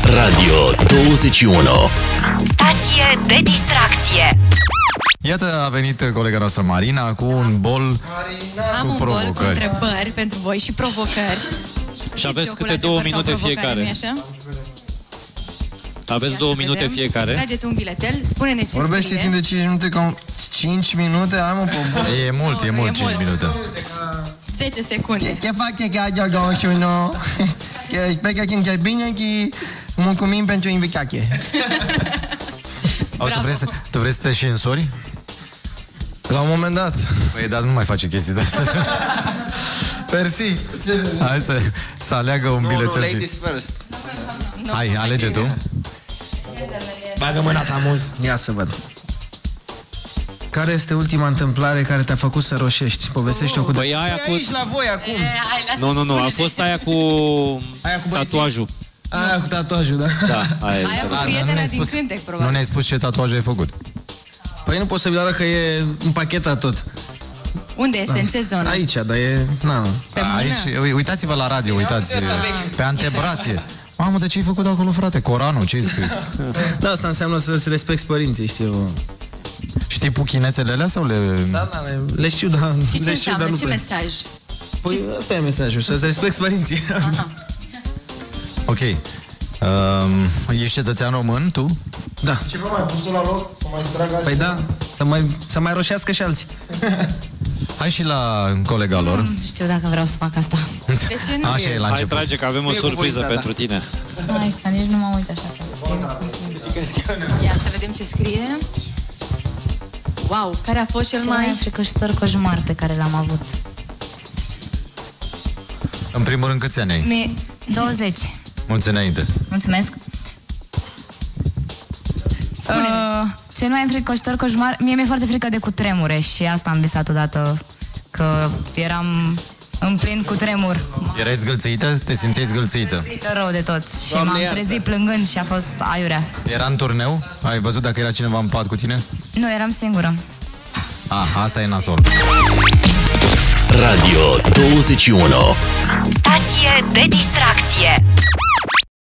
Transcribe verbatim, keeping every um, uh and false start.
Radio douăzeci și unu. Stație de distracție. Iată, a venit colega noastră Marina cu un bol Marina. Am cu un provocări. bol cu întrebări pentru voi și provocări. Și aveți câte două minute fiecare. Aveți două minute fiecare. Trageți un bilețel, spune-ne ce Vorbește scrie. timp de cinci minute, cam cinci minute, am un pobol. E mult, Nu, e nu, mult, e cinci mult. minute. zece secunde. Ce face că ai douăzeci și unu? Sper că simți bine și mulțumim pentru invitație. Auzi, tu vrei, să, tu vrei să te și însori? La un moment dat. Păi, dar nu mai face chestii de astea. Persi. Hai să, să aleagă un bilețel și... first. Hai, alege tu. Bagă mâna ta, muz. Ia să văd. Care este ultima întâmplare care te-a făcut să roșești? Povestește-o cu... Păi aia cu... la voi acum. Nu, nu, nu, a fost aia cu, Aia cu tatuajul. Aia cu tatuajul, da? Da, aia Aia e. cu nu prietena ne-ai din spus- cântec, Nu probabil. ne-ai spus ce tatuaj ai făcut. Păi nu pot să vi arăt că e împachetat tot. Unde este? În ce zonă? Aici, dar e... Na, Pe mână? Aici, ui- uitați-vă la radio, uitați. Pe antebrație. Mamă, de ce ai făcut acolo, frate? Coranul, ce ai scris? da, asta înseamnă să-ți respecti părinții, știu. Știi puchinețele alea sau le... Da, da, le, le știu, da. Și ce le știu, dar înseamnă? nu Ce prea. mesaj? Păi ăsta e mesajul, să-ți respecti părinții. Ok. Um, ești cetățean român, tu? Da. Ce vă mai pus la loc? Să mai stragă Păi da, să mai, să mai roșească și alții. Hai și la colega lor. Nu știu dacă vreau să fac asta. De ce nu? Așa e la Hai, început. trage, că avem o surpriză pentru tine. Hai, că nici nu mă uit așa ca să Ia să vedem ce scrie. Wow, care a fost cel Cel mai... mai fricoșitor coșmar pe care l-am avut. În primul rând, câți ani ai? Mi douăzeci. Mulți înainte. Mulțumesc. Uh, cel mai fricoșitor coșmar... Mie mi-e foarte frică de cutremure și asta am visat odată, că eram în plin cutremur. Erai zgâlțită? Te simțeai zgâlțită? M-am rău de tot și m-am trezit plângând și a fost aiurea. Era în turneu? Ai văzut dacă era cineva în pat cu tine? Nu, eram singură. Ah, asta e nasol. Radio douăzeci și unu. Stație de distracție.